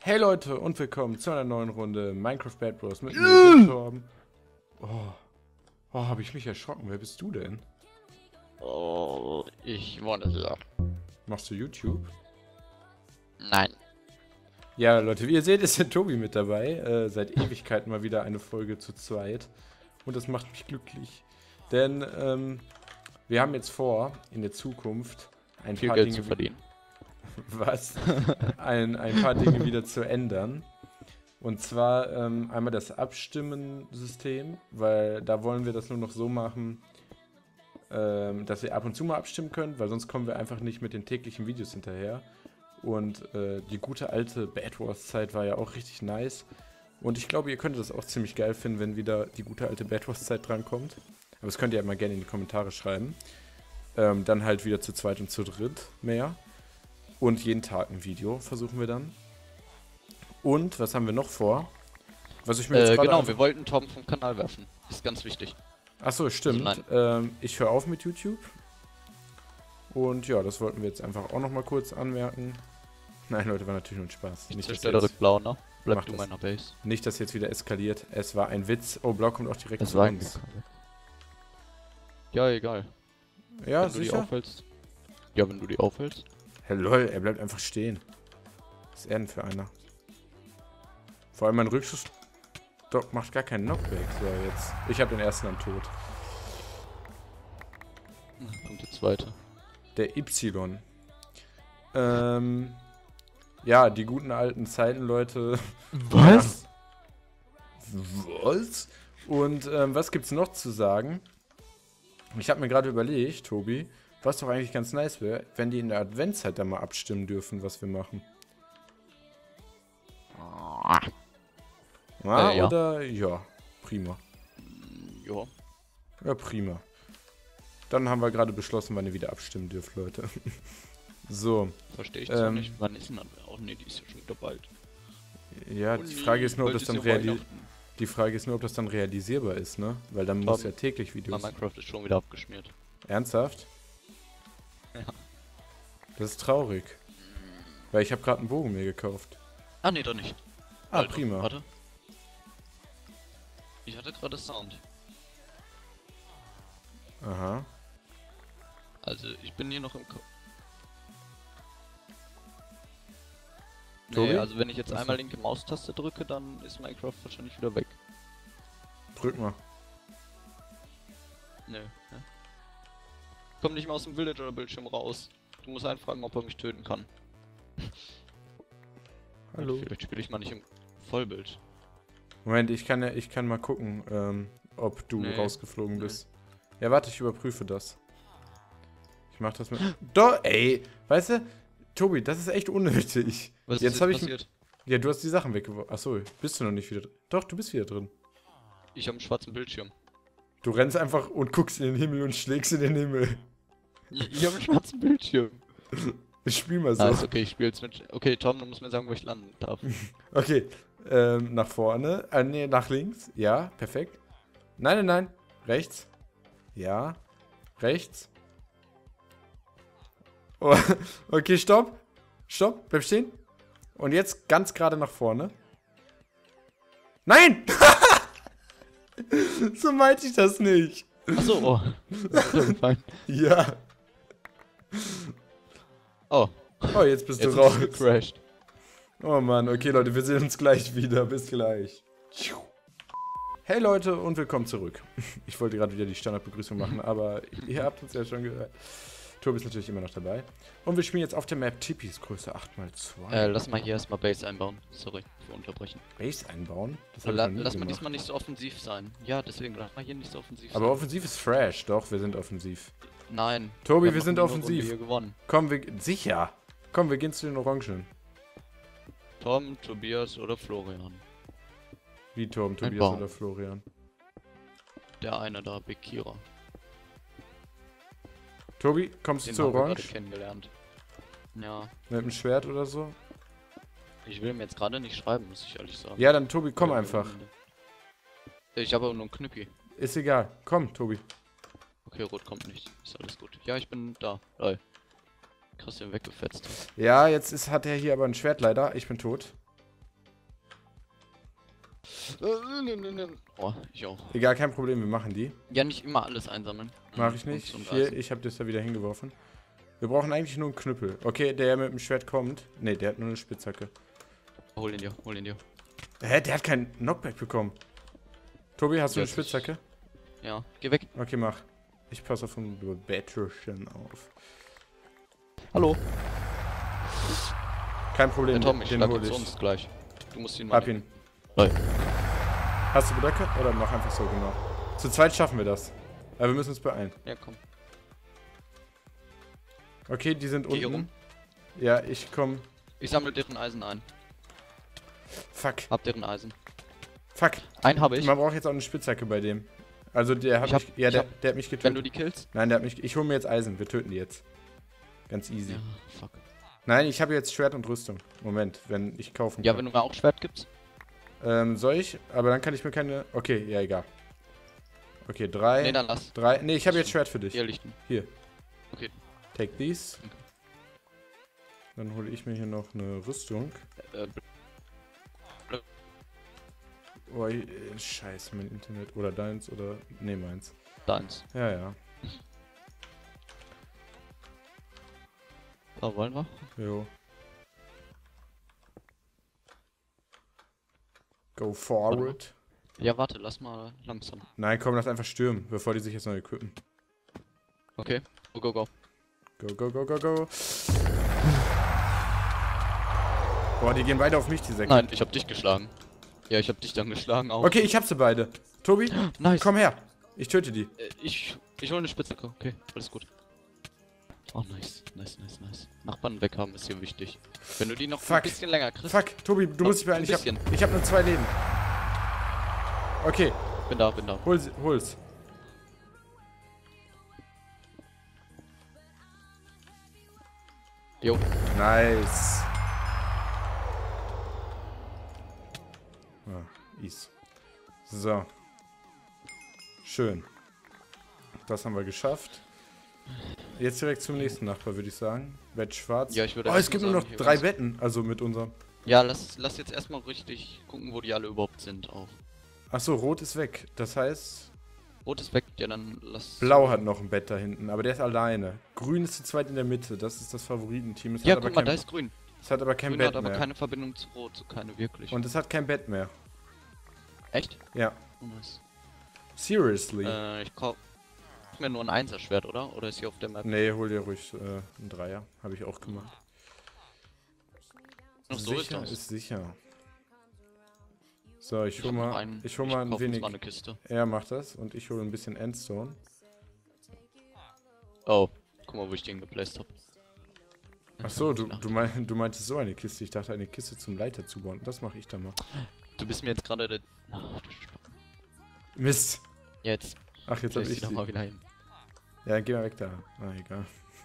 Hey Leute und willkommen zu einer neuen Runde Minecraft Bad Bros mit mir, Torben. Habe ich mich erschrocken. Wer bist du denn? Oh, ich wohne hier. Machst du YouTube? Nein. Ja, Leute, wie ihr seht, ist der Tobi mit dabei. Seit Ewigkeiten mal wieder eine Folge zu zweit. Und das macht mich glücklich. Denn wir haben jetzt vor, in der Zukunft ein Viel paar Geld Dinge zu verdienen. Was? ein paar Dinge wieder zu ändern. Und zwar einmal das Abstimmensystem, weil da wollen wir das nur noch so machen, dass ihr ab und zu mal abstimmen könnt, weil sonst kommen wir einfach nicht mit den täglichen Videos hinterher. Und die gute alte Bad Wars Zeit war ja auch richtig nice. Und ich glaube, ihr könntet das auch ziemlich geil finden, wenn wieder die gute alte Bad Wars Zeit drankommt. Aber das könnt ihr ja mal gerne in die Kommentare schreiben. Dann halt wieder zu zweit und zu dritt mehr. Und jeden Tag ein Video versuchen wir dann. Und was haben wir noch vor? Was ich mir jetzt gerade genau, wir wollten Tom vom Kanal werfen. Ist ganz wichtig. Achso, stimmt. Also Ich höre auf mit YouTube. Und ja, das wollten wir jetzt einfach auch nochmal kurz anmerken. Nein, Leute, war natürlich nur ein Spaß. Ich Nicht, zerstöre direkt blau, ne? Bleib Mach du das. meiner Base. Nicht, dass jetzt wieder eskaliert. Es war ein Witz. Oh, Blau kommt auch direkt Das zu war ein uns. Ja, egal. Ja, wenn du die sicher? aufhältst. Ja, wenn du die aufhältst. Hey, lol, er bleibt einfach stehen. Was ist er denn für einer? Vor allem mein Rückschuss macht gar keinen Knockback. So, jetzt. Ich habe den ersten am Tod. Und der zweite. Der Y. Ja, die guten alten Zeiten, Leute. Was? Was? Und was gibt's noch zu sagen? Ich habe mir gerade überlegt, Tobi, was doch eigentlich ganz nice wäre, wenn die in der Adventszeit dann mal abstimmen dürfen, was wir machen. Ja. Oder? Ja, prima. Ja. Ja, prima. Dann haben wir gerade beschlossen, wann ihr wieder abstimmen dürft, Leute. So. Verstehe ich zwar nicht. Wann ist denn dann? Oh ne, die ist ja schon wieder bald. Ja, Oh die nee, Frage ist nur, ob bald das dann ist ja Weihnachten. Die Frage ist nur, ob das dann realisierbar ist, ne? Weil dann muss ja täglich Mein Videos. Minecraft ist schon wieder abgeschmiert. Ernsthaft? Ja. Das ist traurig. Weil ich habe gerade einen Bogen mir gekauft. Ah ne, doch nicht. Ah, prima. Warte. Ich hatte gerade Sound. Aha. Also, ich bin hier noch im Tobi? Nee, also wenn ich jetzt Achso. einmal linke Maustaste drücke, dann ist Minecraft wahrscheinlich wieder weg. Drück mal. Nö, ne? Komm nicht mal aus dem Villager-Bildschirm raus. Du musst einfach fragen, ob er mich töten kann. Hallo. Vielleicht spiele ich mal nicht im Vollbild. Moment, ich kann mal gucken, ob du Nee. rausgeflogen Nee. bist. Ja, warte, ich überprüfe das. Ich mach das mit. Doch, ey! Weißt du, Tobi, das ist echt unnötig. Was Jetzt ist hab jetzt ich. passiert? Ja, du hast die Sachen weggeworfen. Achso, bist du noch nicht wieder drin? Doch, du bist wieder drin. Ich habe einen schwarzen Bildschirm. Du rennst einfach und guckst in den Himmel und schlägst in den Himmel. Ich habe einen schwarzen Bildschirm. Ich spiel mal so. Ah, ist okay, ich spiele jetzt mit. Okay, Tom, du musst mir sagen, wo ich landen darf. Okay, nach vorne. Nee, nach links. Ja, perfekt. Nein, nein, nein. Rechts. Ja. Rechts. Oh, okay, stopp. Stopp, bleib stehen. Und jetzt ganz gerade nach vorne. Nein! So meinte ich das nicht. Achso, oh. Das ist runtergefallen. Ja. Oh, Oh, jetzt bist jetzt du raus. ist es gecrashed. Oh Mann, okay Leute, wir sehen uns gleich wieder. Bis gleich. Hey Leute und willkommen zurück. Ich wollte gerade wieder die Standardbegrüßung machen, aber ihr habt uns ja schon gehört. Tobi ist natürlich immer noch dabei. Und wir spielen jetzt auf der Map Tipis Größe 8x2. Lass mal hier erstmal Base einbauen. Sorry für Unterbrechen. Base einbauen? Das hab ich noch nie Lass mal gemacht. diesmal nicht so offensiv sein. Ja, deswegen lass mal hier nicht so offensiv Aber sein. offensiv ist fresh. Doch, wir sind offensiv. Nein. Tobi, haben wir noch sind nie eine offensiv. Runde hier gewonnen. Komm, sicher. Komm, wir gehen zu den Orangen. Tom, Tobias oder Florian. Wie Tom, Tobias Baum. oder Florian? Der eine da, Big Kira. Tobi, kommst du Den zu haben wir gerade Orange? kennengelernt. Ja, Mit dem Schwert oder so? ich will mir jetzt gerade nicht schreiben, muss ich ehrlich sagen. Ja, dann Tobi, komm Ja, einfach. Ich habe aber nur einen Knüppi. Ist egal. Komm, Tobi. Okay, rot kommt nicht. Ist alles gut. Ja, ich bin da. Lol. Krass, den weggefetzt. Ja, jetzt hat er hier aber ein Schwert leider. Ich bin tot. Oh, ich auch. Egal, kein Problem, wir machen die. Ja, nicht immer alles einsammeln. Mach ich nicht. Hier, ich habe das da wieder hingeworfen. Wir brauchen eigentlich nur einen Knüppel. Okay, der mit dem Schwert kommt. Ne, der hat nur eine Spitzhacke. Hol ihn dir, hol ihn dir. Hä, der hat keinen Knockback bekommen. Tobi, hast du eine Jetzt Spitzhacke? Ja, geh weg. Okay, mach. Ich passe auf ein Betterchen auf. Hallo. Kein Problem, Ja, Tom, ich den schlag hol jetzt ich. uns gleich. Du musst ihn mal Ab ihn. nehmen. Hast du Blöcke? Oder mach einfach so, genau. Zu zweit schaffen wir das. Aber wir müssen uns beeilen. Ja, komm. Okay, die sind Geh hier unten. rum. Ja, ich komm. Ich sammle deren Eisen ein. Fuck. Hab deren Eisen. Fuck. Einen habe ich. Man braucht jetzt auch eine Spitzhacke bei dem. Also der hat mich. Ja, der hat mich getötet. Wenn du die killst. Nein, der hat mich. Ich hole mir jetzt Eisen. Wir töten die jetzt. Ganz easy. Ja, fuck. Nein, ich habe jetzt Schwert und Rüstung. Moment, wenn ich kaufen Ja, kann. wenn du mir auch Schwert gibst. Soll ich? Aber dann kann ich mir keine. Okay, ja, egal. Okay, 3. Nee, dann lass. 3. Nee, ich habe jetzt Schwert für dich. Hier liegt ein. Hier. Okay. Take these. Okay. Dann hole ich mir hier noch eine Rüstung. Oh, scheiße, mein Internet. Oder deins oder. Nee, meins. Deins. Ja, ja. Da wollen wir. Jo. Go forward. Ja, warte, lass mal langsam. Nein, komm, lass einfach stürmen, bevor die sich jetzt neu equippen. Okay. Go, go, go. Go, go, go, go, go. Boah, die gehen beide auf mich, die Säcke. Nein, ich hab dich geschlagen. Ja, ich hab dich dann geschlagen auch. Okay, ich hab sie beide. Tobi, Nice. komm her. Ich töte die. Ich hole eine Spitzhacke. Okay, alles gut. Oh, nice. Nice, nice, nice. Nachbarn weghaben ist hier wichtig. Wenn du die noch Fuck. ein bisschen länger kriegst. Fuck, Tobi, du musst dich beeilen. ein Ich hab nur 2 Leben. Okay, Bin da, bin da. hol's. Jo. Nice. Ease. So. Schön. Das haben wir geschafft. Jetzt direkt zum nächsten Nachbar, würde ich sagen. Bett schwarz. Ja, ich würde Oh, es erst gibt mal nur sagen, noch hier 3 ganz- Betten. Also mit unserem. Ja, lass jetzt erstmal richtig gucken, wo die alle überhaupt sind auch. Achso, rot ist weg. Das heißt, Rot ist weg, ja dann lass. blau hat noch ein Bett da hinten, aber der ist alleine. Grün ist zu zweit in der Mitte. Das ist das Favoritenteam. Es Ja, hat aber guck mal, kein, da ist grün. es hat aber kein Grün Bett hat aber mehr. keine Verbindung zu Rot, so keine wirklich. Und es hat kein Bett mehr. Echt? Ja. Oh, nice. Seriously. Ich kauf mir nur ein Einser-Schwert, oder? Oder ist hier auf der Map? Nee, hol dir ruhig einen Dreier. Habe ich auch gemacht. Noch so ist Sicher das. ist sicher. So, ich hol hab noch mal, einen. ich hol mal ein kauf uns wenig. mal eine Kiste. Er macht das und ich hole ein bisschen Endstone. Oh, guck mal, wo ich den geplaced hab. Achso, du meintest so eine Kiste. Ich dachte, eine Kiste zum Leiter zubauen. Das mache ich dann mal. Du bist mir jetzt gerade der. Ach, du Stock. Mist. Jetzt Ach, jetzt habe place ich ich noch sie. mal wieder hin. Ja, geh mal weg da. Ah, egal.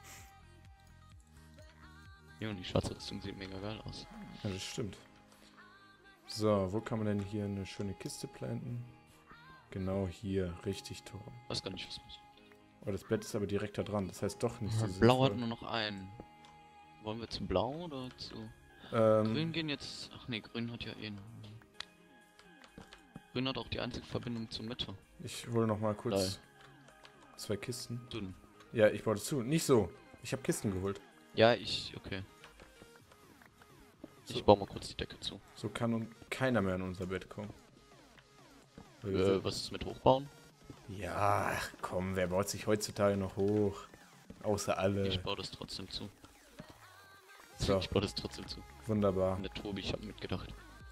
Ja, und die schwarze Rüstung sieht mega geil aus. Ja, das stimmt. So, wo kann man denn hier eine schöne Kiste planten? Genau hier, richtig toll. Weiß gar nicht, was muss. Oh, das Bett ist aber direkt da dran. Das heißt doch nicht so Blau hat sinnvoll. nur noch einen. Wollen wir zu blau oder zu. Grün Ähm, gehen jetzt. Ach nee, grün hat ja eh. Grün hat auch die einzige Verbindung zur Mitte. ich hole noch mal kurz Geil. 2 Kisten. Dünn. Ja, ich baue das zu. Nicht so. Ich habe Kisten geholt. Ja, okay. So. Ich baue mal kurz die Decke zu. So kann und keiner mehr in unser Bett kommen. Weil wir sind- Was ist mit Hochbauen? Ja, ach komm, wer baut sich heutzutage noch hoch? Außer alle. Ich baue das trotzdem zu. So, Ich baue das trotzdem zu. wunderbar. Und der Tobi, ich habe mitgedacht.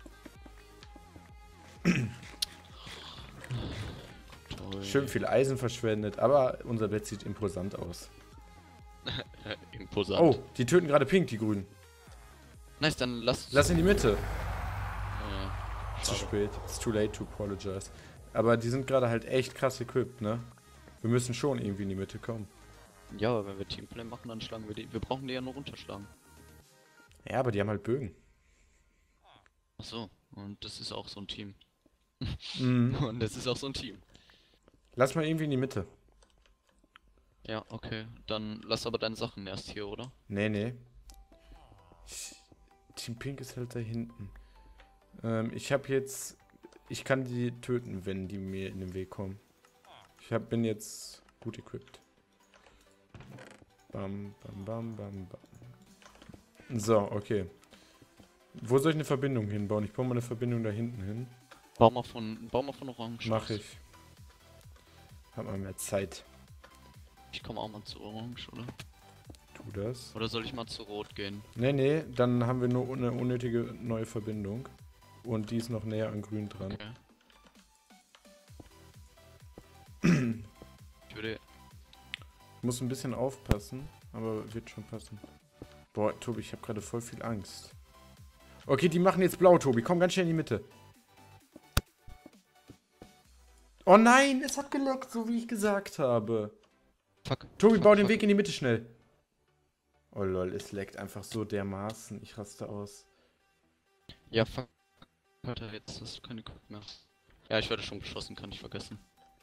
Toll. Schön viel Eisen verschwendet, aber unser Bett sieht imposant aus. Imposant. Oh, die töten gerade Pink, die Grünen. Nice, dann Lass in die Mitte. Zu schade. spät. It's too late to apologize. Aber die sind gerade halt echt krass equipped, ne? Wir müssen schon irgendwie in die Mitte kommen. Ja, aber wenn wir Teamplay machen, dann schlagen wir die. Wir brauchen die ja nur runterschlagen. Ja, aber die haben halt Bögen. Ach so, und das ist auch so ein Team. Mhm. Und das ist auch so ein Team. Lass mal irgendwie in die Mitte. Ja, okay. Dann lass aber deine Sachen erst hier, oder? Nee, nee. Team Pink ist halt da hinten. Ich habe jetzt ich kann die töten, wenn die mir in den Weg kommen. Bin jetzt gut equipped. Bam, bam, bam, bam, bam. So, okay. Wo soll ich eine Verbindung hinbauen? Ich baue mal eine Verbindung da hinten hin. Bau mal von Orange. Mach ich. Hab mal mehr Zeit. Ich komme auch mal zu Orange, oder? Tu das. Oder soll ich mal zu Rot gehen? Nee, dann haben wir nur eine unnötige neue Verbindung. Und die ist noch näher an Grün dran. Okay. Ich würde... Muss ein bisschen aufpassen, aber wird schon passen. Boah, Tobi, ich habe gerade voll viel Angst. Okay, die machen jetzt blau, Tobi. Komm ganz schnell in die Mitte. Oh nein, es hat gelockt, so wie ich gesagt habe. Fuck. Tobi, Fuck, bau den fuck. Weg in die Mitte schnell. Oh lol, es leckt einfach so dermaßen. Ich raste aus. Ja, fuck. Warte, jetzt hast du keine Kopf mehr. Ja, ich werde schon beschossen, kann ich vergessen.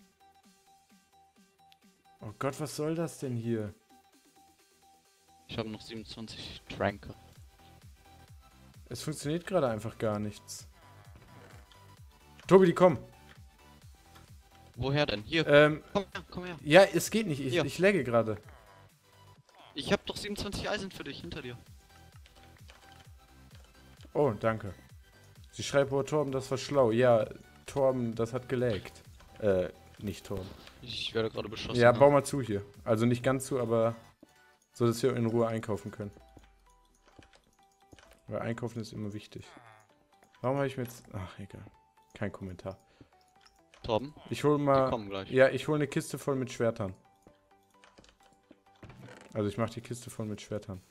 Oh Gott, was soll das denn hier? Ich habe noch 27 Tranker. Es funktioniert gerade einfach gar nichts. Tobi, die kommen. Woher denn? Hier, komm her. Ja, es geht nicht. Hier. Ich lagge gerade. Ich habe doch 27 Eisen für dich, hinter dir. Oh, danke. Sie schreibt, oh, Torben, das war schlau. Ja, Torben, das hat gelaggt. Nicht Torben. Ich werde gerade beschossen. Ja, bau mal zu hier. Also nicht ganz zu, aber so, dass wir in Ruhe einkaufen können. Weil einkaufen ist immer wichtig. Warum habe ich mir jetzt... Ach, egal. Kein Kommentar. Torben, Ich hole die mal... kommen gleich. Ja, ich hole eine Kiste voll mit Schwertern. Also ich mache die Kiste voll mit Schwertern.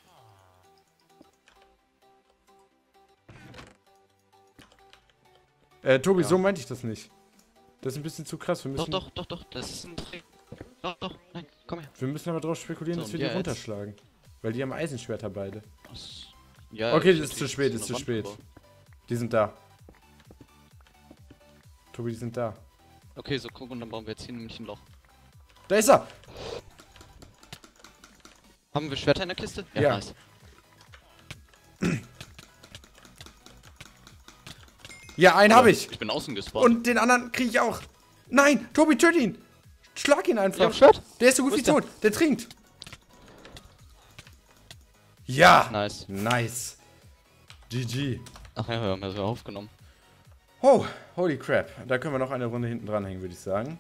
Tobi, Ja. so meinte ich das nicht. Das ist ein bisschen zu krass. Wir müssen, Doch, das ist ein Trick. Doch, nein, komm her. wir müssen aber drauf spekulieren, So, dass wir und die jetzt? runterschlagen. Weil die haben Eisenschwerter beide. Ja, Okay, ich das ist hätte zu jetzt spät, so ist eine zu Wand spät. gebaut. Die sind da. Tobi, die sind da. Okay, so guck, und dann bauen wir jetzt hier nämlich ein Loch. Da ist er! Haben wir Schwerter in der Kiste? Ja. Nice. Ja, einen habe ich. Ich bin außen gespawnt. Und den anderen kriege ich auch. Nein, Tobi, töte ihn. Schlag ihn einfach. Ja, Schwert? Der ist so gut Wo wie ist der? tot. Der trinkt. Ja. Nice. Nice. GG. Ach ja, wir haben ja so aufgenommen. Oh, holy crap. Da können wir noch eine Runde hinten dranhängen, würde ich sagen.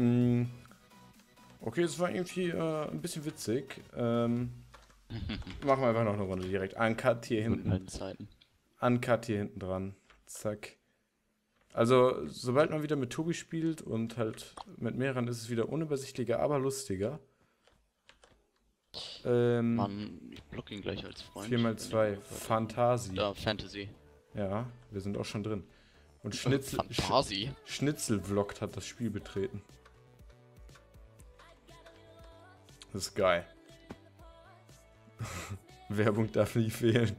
Okay, es war irgendwie ein bisschen witzig. Machen wir einfach noch eine Runde direkt. Uncut hier Guten hinten. alten Zeiten. Uncut hier hinten dran. Zack. Also, sobald man wieder mit Tobi spielt und halt mit mehreren, ist es wieder unübersichtlicher, aber lustiger. Mann, ich block ihn gleich als Freund. 4x2. Fantasie. Ja, Fantasy. Ja, wir sind auch schon drin. Und Schnitzel... Fantasy? Schnitzelvloggt hat das Spiel betreten. Das ist geil. Werbung darf nie fehlen.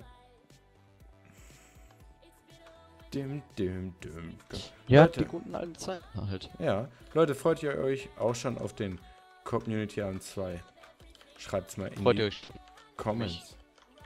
Dim, dim, dim. Ja, Leute. die guten alten Zeiten halt. Ja, Leute, freut ihr euch auch schon auf den Community Abend 2? Schreibt's mal in Freut die ihr euch Comments.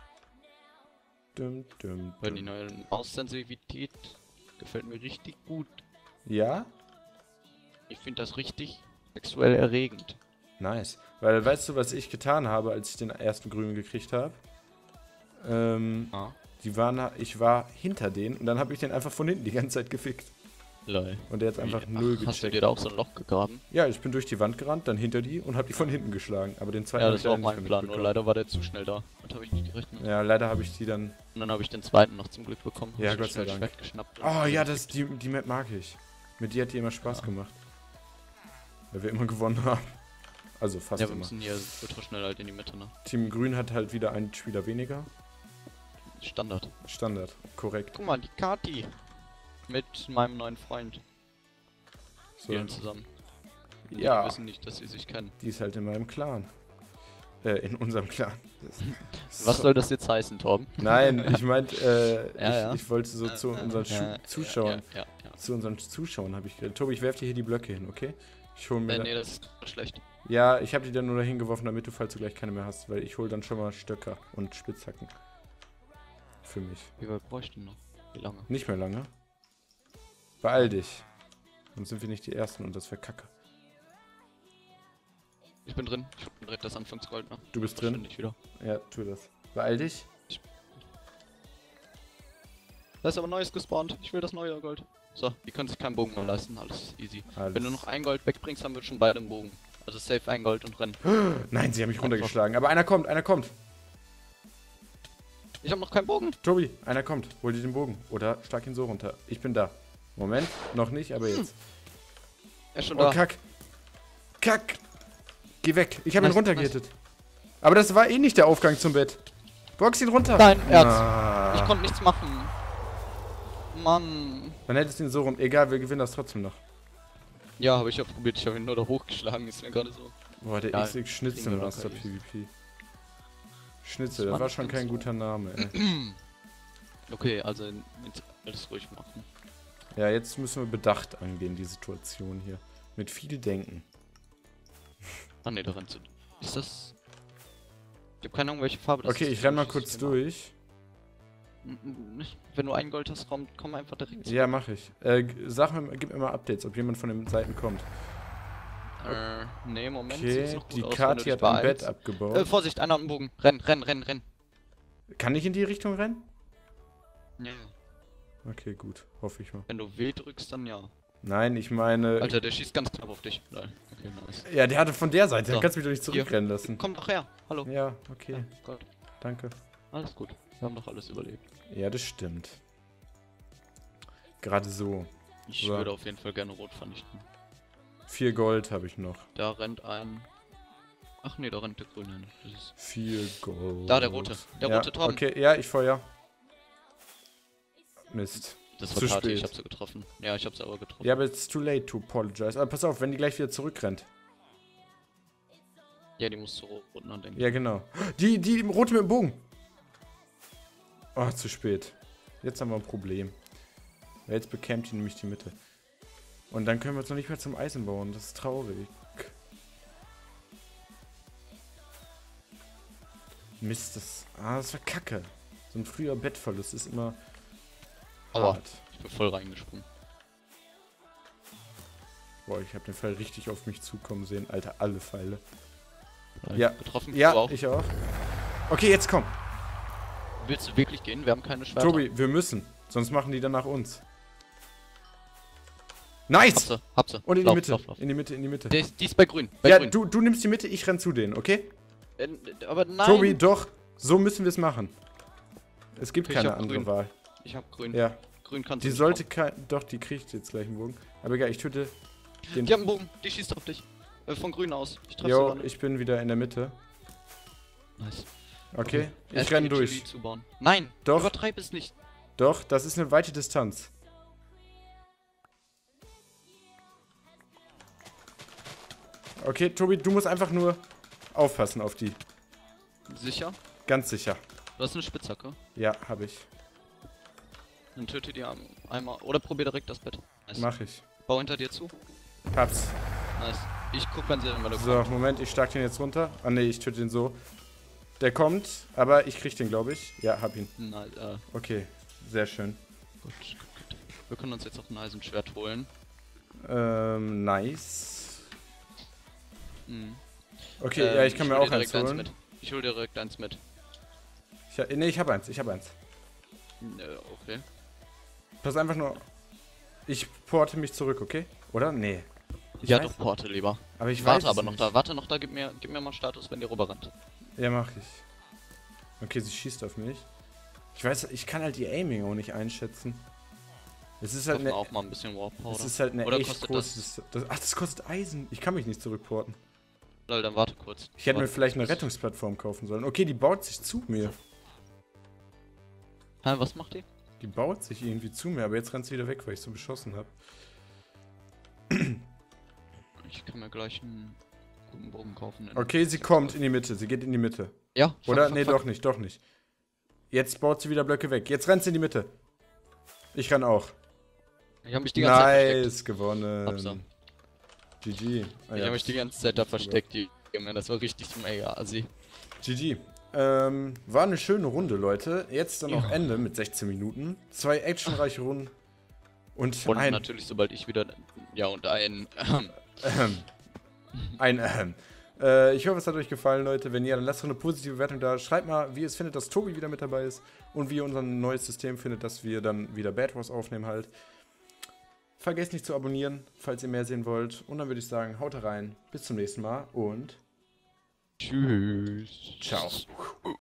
Dum, dum, über die dum. neue Maussensitivität? Gefällt mir richtig gut. Ja? Ich finde das richtig sexuell erregend. Nice. Weil, weißt du, was ich getan habe, als ich den ersten Grünen gekriegt habe? Ah. Ich war hinter denen und dann habe ich den einfach von hinten die ganze Zeit gefickt. Lol. Und der hat einfach null Hast du gecheckt. dir da auch so ein Loch gegraben? Ja, ich bin durch die Wand gerannt, dann hinter die und habe die von hinten geschlagen. Aber den zweiten Ja, hab das ich war auch leider nicht mein mehr Plan, nur mitbekommen. leider war der zu schnell da. Das habe ich nicht gerechnet. Ja, leider habe ich die dann... Und dann habe ich den zweiten noch zum Glück bekommen. Ja, Hab Gott ich sei schnell Dank. Schwert geschnappt und Oh ja, gefickt. die Map mag ich. Mit dir hat die immer Spaß gemacht. Weil wir immer gewonnen haben. Also fast Ja, wir immer. müssen hier ultra schnell halt in die Mitte, ne? Team Grün hat halt wieder einen Spieler weniger. Standard. Standard, korrekt. Guck mal, die Kati. Mit meinem neuen Freund. So, Spielen zusammen. Die ja, wissen nicht, dass sie sich kennen. die ist halt in meinem Clan. In unserem Clan. Was soll das jetzt heißen, Torben? Nein, ich meinte, Ja. ich wollte so zu unseren Zuschauern, Ja. zu unseren Zuschauern habe ich geredet. Tobi, ich werfe dir hier die Blöcke hin, okay? Ich hole mir Nee, das ist schlecht. Ja, ich habe die dann nur dahin geworfen, damit du, falls du gleich keine mehr hast, weil ich hole dann schon mal Stöcker und Spitzhacken. Für mich. Wie weit bräuchte ich noch? Wie lange? Nicht mehr lange. Beeil dich. Sonst sind wir nicht die Ersten und das wäre kacke. Ich bin drin. Ich bin direkt das Anfangsgold nach. Du bist drin? Nicht wieder. Ja, tu das. Beeil dich. Da ist aber Neues gespawnt. Ich will das neue Gold. So, die können sich keinen Bogen mehr leisten. Alles easy. Alles. Wenn du noch ein Gold wegbringst, haben wir schon beide einen Bogen. Also safe ein Gold und rennen. Nein, sie haben mich runtergeschlagen. Aber einer kommt, einer kommt. Ich habe noch keinen Bogen. Tobi, einer kommt. Hol dir den Bogen. Oder schlag ihn so runter. Ich bin da. Moment, noch nicht, aber jetzt. Er ist schon Oh, da. kack. Kack. Geh weg. Ich habe ihn Nice, runtergehittet. Aber das war eh nicht der Aufgang zum Bett. Box ihn runter. Nein, er hat's. Ah. Ich konnte nichts machen. Mann. Dann hättest du ihn so rum. Egal, wir gewinnen das trotzdem noch. Ja, habe ich ja probiert. Ich habe ihn nur da hochgeschlagen. Ist mir gerade so. Boah, der Ja, XX Schnitzelmaster kriegen wir PvP. Schnitzel, Das das war war nicht schon ganz kein so. guter Name, ey. Okay, also jetzt alles ruhig machen. Ja, jetzt müssen wir bedacht angehen, die Situation hier. Mit viel Denken. Ah ne, da rennt sie. Ist das... Ich habe keine Ahnung, welche Farbe das Okay, ist. ich renn mal Das kurz ist immer- durch. Wenn du ein Gold hast, komm einfach direkt. Ja, mach ich. Gib mir mal Updates, ob jemand von den Seiten kommt. Nee, Moment. Okay, sieht's noch gut die aus, wenn Kati du dich hat ein beeilst. Bett abgebaut. Vorsicht, einer hat einen Bogen. Renn. Kann ich in die Richtung rennen? Ja. Okay, gut. Hoffe ich mal. Wenn du W drückst, dann ja. Nein, ich meine... Alter, der schießt ganz knapp auf dich. Nein. Okay, nice. Ja, der hatte von der Seite. So. Dann kannst du mich doch nicht zurückrennen lassen. Komm doch her. Hallo. Ja, okay. Ja, Gott. Danke. Alles gut. Wir haben doch alles überlebt. Ja, das stimmt. Gerade so. Ich So. würde auf jeden Fall gerne Rot vernichten. 4 Gold habe ich noch. Da rennt ein... Ach nee, da rennt der Grüne hin. Das ist 4 Gold. Da, der rote. Der ja, rote Torben. Okay, ja, ich feuer. Mist. Das Zu war Kati, spät. ich hab sie getroffen. Ja, ich hab sie aber getroffen. Ja, aber it's too late to apologize. Aber pass auf, wenn die gleich wieder zurückrennt. Ja, die muss zu Rot denken. Ja, genau. Die rote mit dem Bogen. Oh, zu spät. Jetzt haben wir ein Problem. Weil jetzt bekämpft die nämlich die Mitte. Und dann können wir uns noch nicht mehr zum Eisen bauen. Das ist traurig. Mist, das war kacke. So ein früher Bettverlust ist immer Aua. hart. Ich bin voll reingesprungen. Boah, ich habe den Pfeil richtig auf mich zukommen sehen. Alter, alle Pfeile. Nein. Ja. Getroffen? Ja, Du auch? ich auch. Okay, jetzt komm. Willst du wirklich gehen? Wir haben keine Schwerter. Tobi, wir müssen. Sonst machen die dann nach uns. Nice! Hab sie. Und in die Lauf, Mitte. lauf, lauf. In die Mitte, in die Mitte. Die ist bei grün. Bei Ja, grün. du nimmst die Mitte, ich renn zu denen, okay? Aber nein. Tobi, doch. So müssen wir es machen. Es gibt Okay, ich keine hab andere grün. Wahl. Ich hab grün. Ja. Grün kannst Die du nicht sollte kein... Doch, die kriegt jetzt gleich einen Bogen. Aber egal, ich töte machen. den... Die haben einen Bogen. Die schießt auf dich. Von grün aus. Ich treffe sie Jo, aber nicht. ich bin wieder in der Mitte. Nice. Okay, Erst ich renn die durch. GG zubauen. Nein, Doch. übertreib es nicht. Doch, das ist eine weite Distanz. Okay, Tobi, du musst einfach nur aufpassen auf die. Sicher? Ganz sicher. Du hast eine Spitzhacke. Ja, habe ich. Dann töte die einmal. Oder probier direkt das Bett. Nice. Mach ich. Bau hinter dir zu. Hab's. Nice. Ich guck, wenn sie dann mal So, Moment, ich schlag den jetzt runter. Ah ne, ich töte den so. Der kommt, aber ich krieg den, glaube ich. Ja, hab ihn. Nein, Okay, sehr schön. gut. Wir können uns jetzt auch ein Eisenschwert holen. Nice. Mhm. Okay, ja, ich kann mir auch hol dir eins direkt holen. mit. Ich hol dir direkt eins mit. Ne, ich hab eins, ich hab eins. Okay. Pass einfach nur. Ich porte mich zurück, okay? Oder? Nee. Ich Ja, weiß doch, Porte lieber. Aber ich Warte weiß aber es noch nicht. da, warte noch da, gib mir mal Status, wenn die rüber rennt. Ja, mach ich. Okay, sie schießt auf mich. Ich weiß, ich kann halt die Aiming auch nicht einschätzen. Es ist halt Hoffen eine, auch mal ein bisschen Warp Powder. es ist halt eine Oder echt kostet große... Ach, das kostet Eisen. Ich kann mich nicht zurückporten. Lol, dann warte kurz. Ich hätte mir Warte vielleicht eine kurz. Rettungsplattform kaufen sollen. Okay, die baut sich zu mir. Hä, was macht die? Die baut sich irgendwie zu mir, aber jetzt rennt sie wieder weg, weil ich so beschossen habe. Ich kann mir gleich einen guten Bogen kaufen. Okay, sie kommt in die Mitte. Sie geht in die Mitte. Ja, Oder? Nee, doch nicht, doch nicht. Jetzt baut sie wieder Blöcke weg. Jetzt rennt sie in die Mitte. Ich renn auch. Ich habe mich die ganze Zeit versteckt. Nice, gewonnen. Hab's. GG. Ah, Ich ja, habe mich die ganze Zeit da versteckt, die Junge. Das war richtig mega assi. GG. War eine schöne Runde, Leute. Jetzt dann noch Ja. Ende mit 16 Minuten. 2 actionreiche Runden. Und Und ein... natürlich, sobald ich wieder... Ja, und Ich hoffe, es hat euch gefallen, Leute. Wenn ja, dann lasst doch eine positive Bewertung da. Schreibt mal, wie ihr es findet, dass Tobi wieder mit dabei ist und wie ihr unser neues System findet, dass wir dann wieder Bad Wars aufnehmen halt. Vergesst nicht zu abonnieren, falls ihr mehr sehen wollt. Und dann würde ich sagen, haut rein. Bis zum nächsten Mal und Tschüss. ciao.